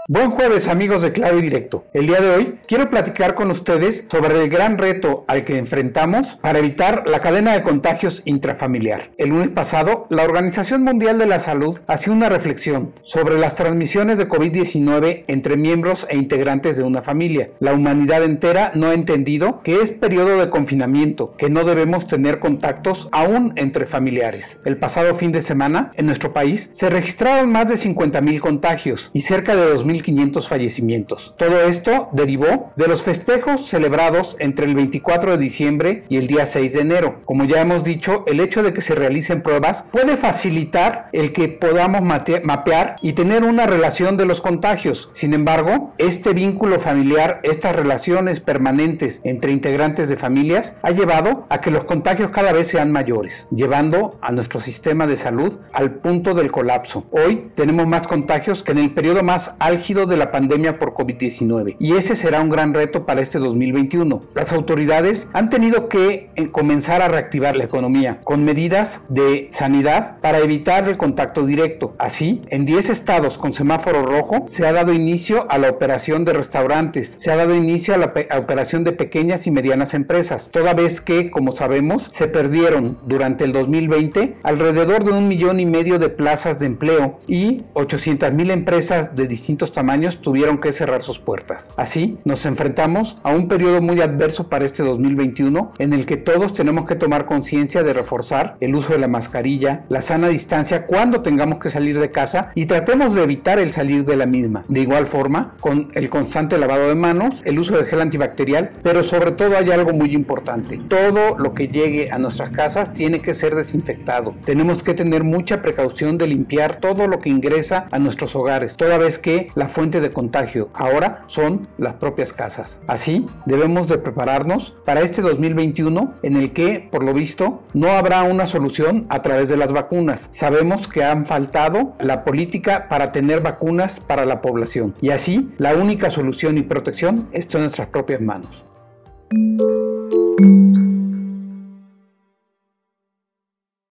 Buen jueves, amigos de Claro y Directo. El día de hoy quiero platicar con ustedes sobre el gran reto al que enfrentamos para evitar la cadena de contagios intrafamiliar. El lunes pasado, la Organización Mundial de la Salud hacía una reflexión sobre las transmisiones de COVID-19 entre miembros e integrantes de una familia. La humanidad entera no ha entendido que es periodo de confinamiento, que no debemos tener contactos aún entre familiares. El pasado fin de semana, en nuestro país, se registraron más de 50,000 contagios y cerca de 2,500 fallecimientos. Todo esto derivó de los festejos celebrados entre el 24 de diciembre y el día 6 de enero. Como ya hemos dicho, el hecho de que se realicen pruebas puede facilitar el que podamos mapear y tener una relación de los contagios. Sin embargo, este vínculo familiar, estas relaciones permanentes entre integrantes de familias, ha llevado a que los contagios cada vez sean mayores, llevando a nuestro sistema de salud al punto del colapso. Hoy tenemos más contagios que en el periodo más álgido de la pandemia por COVID-19, y ese será un gran reto para este 2021. Las autoridades han tenido que comenzar a reactivar la economía con medidas de sanidad para evitar el contacto directo. Así, en 10 estados con semáforo rojo se ha dado inicio a la operación de restaurantes, se ha dado inicio a la operación de pequeñas y medianas empresas, toda vez que, como sabemos, se perdieron durante el 2020 alrededor de 1,5 millones de plazas de empleo y 800,000 empresas de distintos tamaños tuvieron que cerrar sus puertas. Así, nos enfrentamos a un periodo muy adverso para este 2021 en el que todos tenemos que tomar conciencia de reforzar el uso de la mascarilla, la sana distancia cuando tengamos que salir de casa y tratemos de evitar el salir de la misma. De igual forma, con el constante lavado de manos, el uso de gel antibacterial, pero sobre todo hay algo muy importante. Todo lo que llegue a nuestras casas tiene que ser desinfectado. Tenemos que tener mucha precaución de limpiar todo lo que ingresa a nuestros hogares, toda vez que la fuente de contagio ahora son las propias casas. Así, debemos de prepararnos para este 2021 en el que, por lo visto, no habrá una solución a través de las vacunas. Sabemos que han faltado la política para tener vacunas para la población, y así la única solución y protección está en nuestras propias manos.